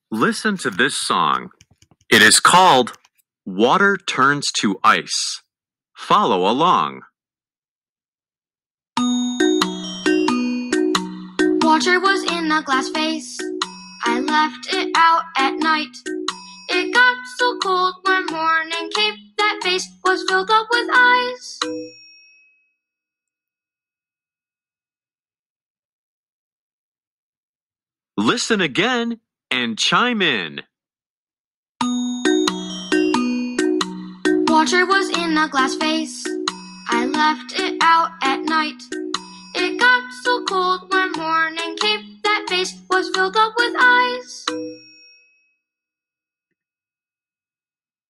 Listen to this song. It is called Water Turns to Ice. Follow along. Water was in a glass vase. I left it out at night. It got so cold when morning came, that vase was filled up with ice. Listen again and chime in. Water was in a glass vase. I left it out at night. It got so cold when morning came, that vase was filled up with ice.